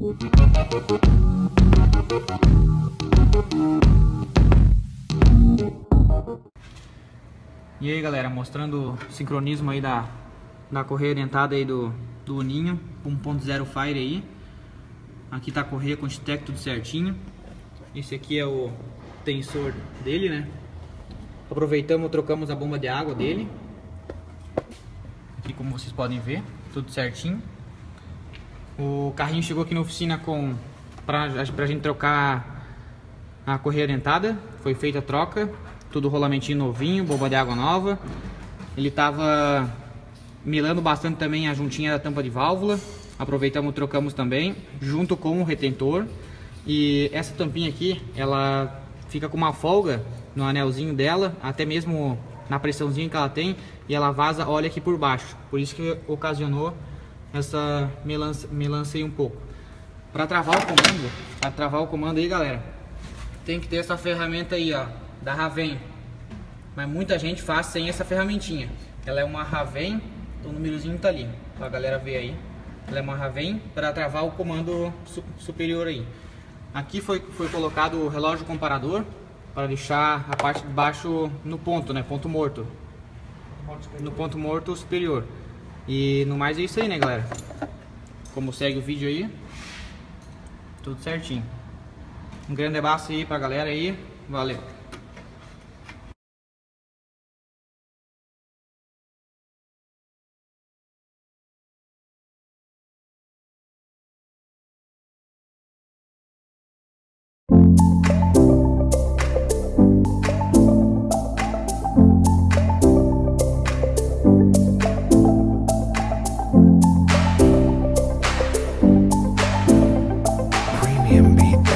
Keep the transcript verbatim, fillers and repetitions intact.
E aí galera, mostrando o sincronismo aí da, da correia orientada aí do, do Uninho um ponto zero Fire aí. Aqui tá a correia com o Stec tudo certinho. Esse aqui é o tensor dele, né? Aproveitamos, trocamos a bomba de água dele. Aqui como vocês podem ver, tudo certinho. O carrinho chegou aqui na oficina com pra, pra gente trocar a correia orientada. Foi feita a troca. Tudo rolamentinho novinho, bomba de água nova. Ele tava melando bastante também a juntinha da tampa de válvula. Aproveitamos, trocamos também, junto com o retentor. E essa tampinha aqui, ela fica com uma folga no anelzinho dela, até mesmo na pressãozinha que ela tem, e ela vaza óleo aqui por baixo. Por isso que ocasionou essa melança, melança aí um pouco. Para travar o comando, para travar o comando aí, galera, tem que ter essa ferramenta aí, ó, da Raven. Mas muita gente faz sem essa ferramentinha. Ela é uma Raven, o númerozinho tá ali, pra galera ver aí. Ela é uma Raven para travar o comando su superior aí. Aqui foi, foi colocado o relógio comparador para deixar a parte de baixo no ponto, né? Ponto morto. No ponto morto superior. E no mais é isso aí, né, galera? Como segue o vídeo aí, tudo certinho. Um grande abraço aí pra galera aí. Valeu! Premium beat.